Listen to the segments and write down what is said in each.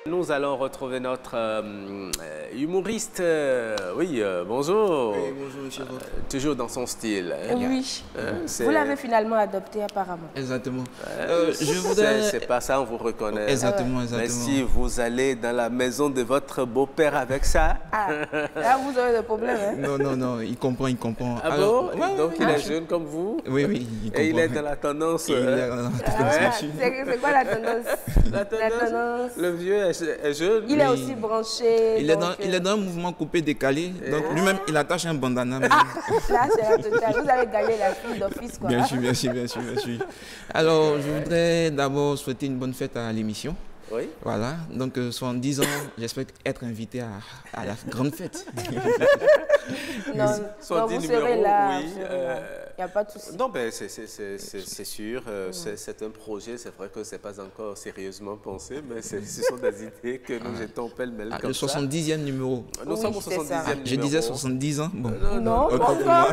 Nous allons retrouver notre humoriste. Oui, bonjour. Oui, bonjour, monsieur. Toujours dans son style. Oui. Vous l'avez finalement adopté apparemment. Exactement. C'est pas ça, on vous reconnaît. Exactement, Mais si vous allez dans la maison de votre beau-père avec ça... Ah, là, vous aurez des problèmes, hein? Non, il comprend. Ah Alors, bon? Donc il est jeune comme vous? Oui, il comprend. Et il est dans la tendance... C'est quoi la tendance? La tendance. Le vieux est jeune. Il est aussi branché. Il est dans un mouvement coupé décalé. Donc lui-même, il attache un bandana. Là, c'est la totale. Vous avez gagné la fille d'office, quoi. Bien sûr. Alors, je voudrais d'abord souhaiter une bonne fête à l'émission. Oui. Voilà, donc 70 ans, j'espère être invité à la grande fête. Non, vous serez là. Oui. Il n'y a pas de souci. Non, ben, c'est sûr, c'est un projet, c'est vrai que ce n'est pas encore sérieusement pensé, mais ce sont des idées que nous jetons pêle-mêle comme ça. Le 70e numéro. Nous sommes au 70e numéro. Je disais 70 ans. Bon. Non, pas encore.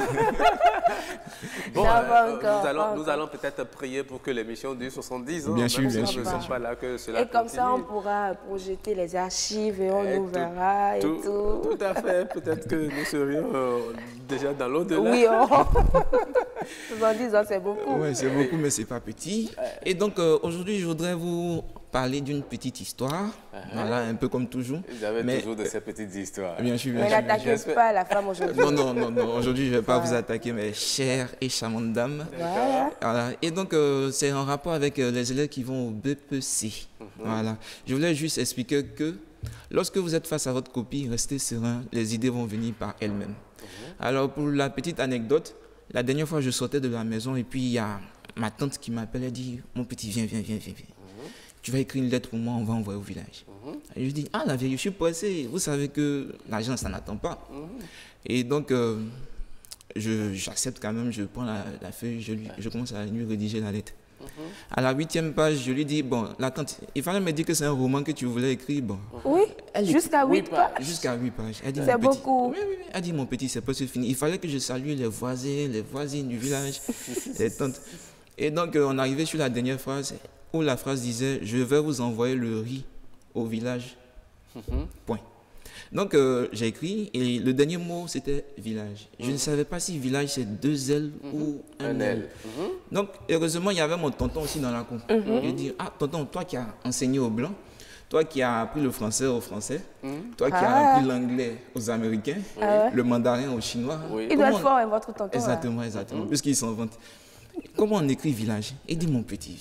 Bon, nous allons peut-être prier pour que l'émission dure 70 ans. Bien sûr. Nous ne sommes pas là que cela Et comme ça, on pourra projeter les archives et on nous verra et tout. Tout à fait. Peut-être que nous serions déjà dans l'au-delà. Oui, 70 ans, c'est beaucoup. Oui, c'est beaucoup, mais c'est pas petit. Et donc, aujourd'hui, je voudrais vous parler d'une petite histoire. Voilà, un peu comme toujours. Vous avez toujours de ces petites histoires. Bien sûr. Mais n'attaquez pas la femme aujourd'hui. Non. Aujourd'hui, je ne vais pas vous attaquer, mes chères et charmantes dames. Voilà. Et donc, c'est en rapport avec les élèves qui vont au BPC. Voilà. Je voulais juste expliquer que lorsque vous êtes face à votre copie, restez serein, les idées vont venir par elles-mêmes. Alors, pour la petite anecdote, la dernière fois, je sortais de la maison et puis il y a ma tante qui m'appelle, elle dit « Mon petit, viens. Tu vas écrire une lettre pour moi, on va envoyer au village. Et je dis, la vieille, je suis pressé. Vous savez que l'argent, ça n'attend pas. Et donc, j'accepte quand même, je prends la feuille, je commence à lui rédiger la lettre. À la 8e page, je lui dis, bon, la tante, il fallait me dire que c'est un roman que tu voulais écrire. Bon. Oui, jusqu'à 8 pages. Jusqu'à 8 pages. C'est beaucoup. Oui. Elle dit, mon petit, c'est pas fini. Il fallait que je salue les voisins, les voisines du village, les tantes. Et donc, on arrivait sur la dernière phrase, où la phrase disait « Je vais vous envoyer le riz au village. » Point. Donc, j'ai écrit et le dernier mot, c'était « village ». Je ne savais pas si « village » c'est 2 L ou un L. Donc, heureusement, il y avait mon tonton aussi dans la cour. Je lui ai dit « Ah, tonton, toi qui as enseigné aux Blancs, toi qui as appris le français aux Français, toi qui as appris l'anglais aux Américains, le mandarin aux Chinois. » Il doit être fort, hein, votre tonton. Exactement, puisqu'ils s'en vantent. Comment on écrit « village » Il dit « Mon petit, viens. »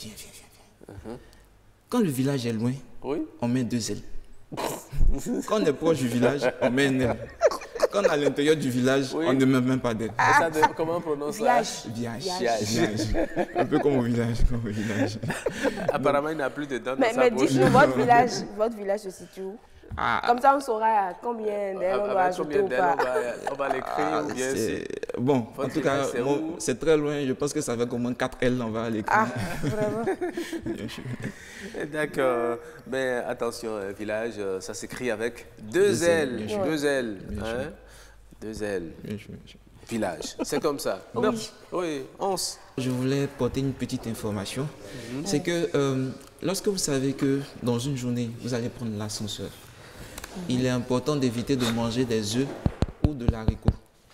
Quand le village est loin, on met 2 L. Quand on est proche du village, on met un L. Quand on est à l'intérieur du village, on ne met même pas d'L. Comment on prononce ça? Viage. Un peu comme au village. Apparemment, il n'a plus de dents dans sa mais bouche. dites-nous, votre village se situe où? Comme ça, on saura combien d'L on doit ajouter ou pas. On va l'écrire ou bien bon, en tout cas, c'est très loin. Je pense que ça va au moins 4 L, on va l'écrire. Vraiment? D'accord. Mais attention, village, ça s'écrit avec 2 L. 2 L. 2 L. Village, c'est comme ça. Oui, 11. Je voulais porter une petite information. C'est que lorsque vous savez que dans une journée, vous allez prendre l'ascenseur, il est important d'éviter de manger des œufs ou de l'haricot.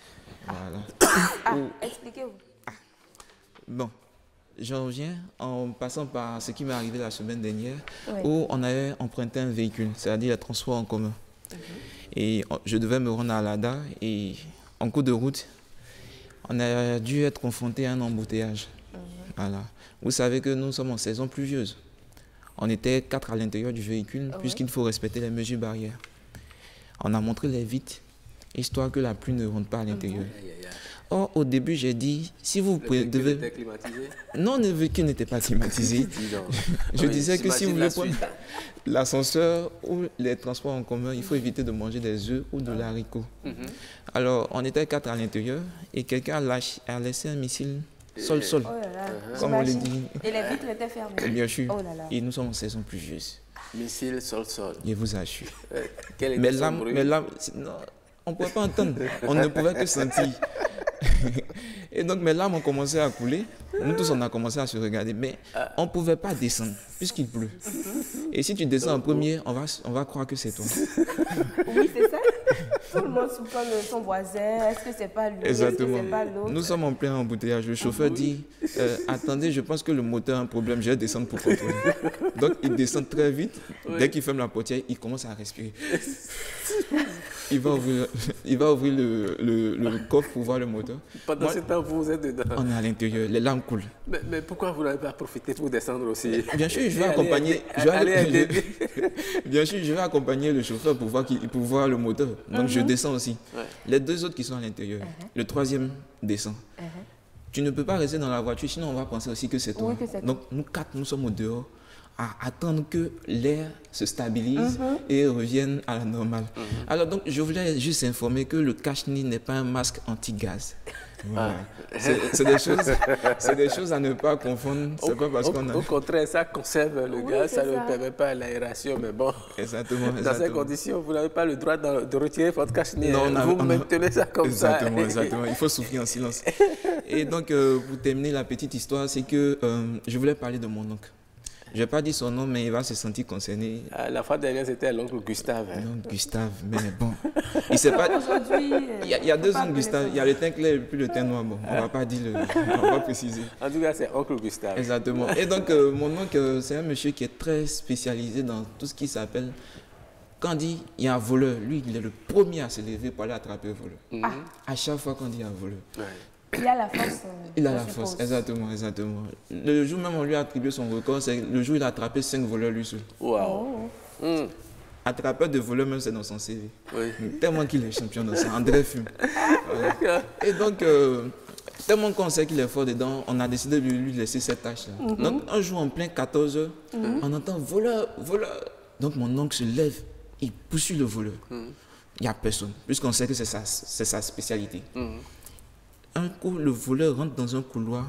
Voilà. Expliquez-vous. Bon, j'en reviens en passant par ce qui m'est arrivé la semaine dernière, où on avait emprunté un véhicule, c'est-à-dire le transport en commun. Et je devais me rendre à Lada et en cours de route, on a dû être confronté à un embouteillage. Voilà. Vous savez que nous sommes en saison pluvieuse. On était 4 à l'intérieur du véhicule, puisqu'il faut respecter les mesures barrières. On a montré les vitres, histoire que la pluie ne rentre pas à l'intérieur. Or, au début, j'ai dit, si vous devez... Le véhicule était climatisé? Non, le véhicule n'était pas climatisé. Je disais que si vous voulez prendre l'ascenseur ou les transports en commun, il faut éviter de manger des œufs ou de l'haricot. Alors, on était 4 à l'intérieur et quelqu'un a laissé un missile sol, comme on le dit. Et les vitres étaient fermées? Bien sûr. Et nous sommes en saison pluvieuse. Missile sol. Je vous assure. Quel était son bruit? Mais là, non, on ne pouvait pas entendre. On ne pouvait que sentir. Et donc mes larmes ont commencé à couler. Nous tous, on a commencé à se regarder. Mais on ne pouvait pas descendre puisqu'il pleut. Et si tu descends en premier, on va croire que c'est toi. Oui, c'est ça. Tout le monde soupçonne son voisin. Est-ce que c'est pas lui? Exactement. Est-ce que c'est pas l'autre? Nous sommes en plein embouteillage. Le chauffeur dit attendez, je pense que le moteur a un problème. Je vais descendre pour contrôler. Donc il descend très vite. Dès qu'il ferme la portière, il commence à respirer. Il va ouvrir le coffre pour voir le moteur. Pendant ce temps, vous êtes dedans. On est à l'intérieur, les larmes coulent. Mais pourquoi vous n'avez pas profité pour descendre aussi? Bien sûr, je vais accompagner. Bien sûr, je vais accompagner le chauffeur pour voir le moteur. Donc je descends aussi. Ouais. Les deux autres qui sont à l'intérieur. Le troisième descend. Tu ne peux pas rester dans la voiture, sinon on va penser aussi que c'est toi. Oui, donc nous quatre, nous sommes au dehors à attendre que l'air se stabilise et revienne à la normale. Alors donc, je voulais juste informer que le cache-nez n'est pas un masque anti-gaz. Voilà. C'est des choses à ne pas confondre. C'est pas parce qu'on a... Au contraire, ça conserve le gaz, ça ne permet pas l'aération, mais bon. Exactement. Dans ces conditions, vous n'avez pas le droit de retirer votre cache-nez. Vous maintenez ça comme ça. Exactement. Il faut souffrir en silence. Et donc, pour terminer la petite histoire, c'est que je voulais parler de mon oncle. Je n'ai pas dit son nom, mais il va se sentir concerné. La fois dernière, c'était l'oncle Gustave. L'oncle Gustave, mais bon. Il sait pas. Il y a deux oncles Gustave. Il y a le teint clair et puis le teint noir. Bon, on ne va pas dire on va préciser. En tout cas, c'est oncle Gustave. Exactement. Et donc, mon oncle, c'est un monsieur qui est très spécialisé dans tout ce qui s'appelle. Quand on dit il y a un voleur, lui, il est le premier à se lever pour aller attraper le voleur. À chaque fois qu'on dit il y a un voleur. Ouais. Il a la force. Il a la force, exactement. Le jour même, on lui a attribué son record, c'est le jour où il a attrapé 5 voleurs lui seul. Waouh. Attrapeur de voleurs, même c'est dans son CV. Oui. Tellement qu'il est champion dans ça. André Fume. Voilà. Et donc, tellement qu'on sait qu'il est fort dedans, on a décidé de lui laisser cette tâche-là. Donc, un jour en plein 14h, on entend voleur. Donc, mon oncle se lève, il poursuit le voleur. Il n'y a personne, puisqu'on sait que c'est sa spécialité. Un coup, le voleur rentre dans un couloir.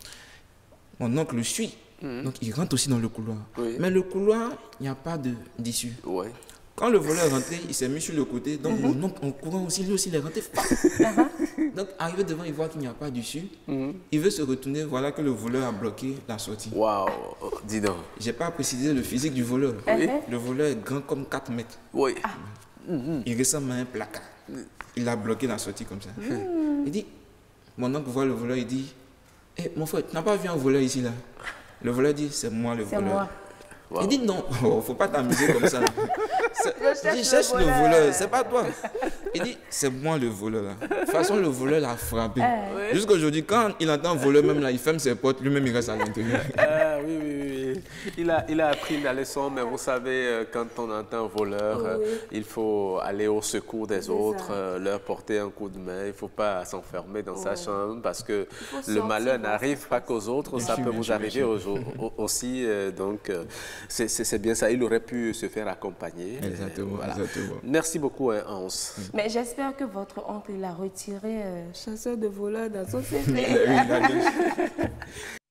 Mon oncle le suit. Donc, il rentre aussi dans le couloir. Oui. Mais le couloir, il n'y a pas d'issue. Ouais. Quand le voleur est rentré, il s'est mis sur le côté. Donc, mon oncle, en courant aussi, lui aussi, il est rentré. Donc, arrivé devant, il voit qu'il n'y a pas d'issue. Il veut se retourner. Voilà que le voleur a bloqué la sortie. Waouh, dis donc. Je n'ai pas précisé le physique du voleur. Le voleur est grand comme 4 mètres. Oui. Il ressemble à un placard. Il a bloqué la sortie comme ça. Il dit... Mon oncle voit le voleur, il dit mon frère, tu n'as pas vu un voleur ici là? Le voleur dit c'est moi le voleur. Moi. Wow. Il dit non, il ne faut pas t'amuser comme ça. Je cherche le voleur, c'est pas toi. Il dit c'est moi le voleur là. De toute façon, le voleur l'a frappé. Jusqu'à aujourd'hui, quand il entend voleur, même là, il ferme ses portes, lui-même il reste à l'intérieur. Oui. Il a appris la leçon, mais vous savez, quand on entend voleur, il faut aller au secours des autres, leur porter un coup de main. Il ne faut pas s'enfermer dans sa chambre parce que le malheur n'arrive pas qu'aux autres, ça peut vous arriver aussi. Donc, c'est bien ça. Il aurait pu se faire accompagner. Exactement. Merci beaucoup, Hans. Mais j'espère que votre oncle il a retiré chasseur de voleurs dans son CV.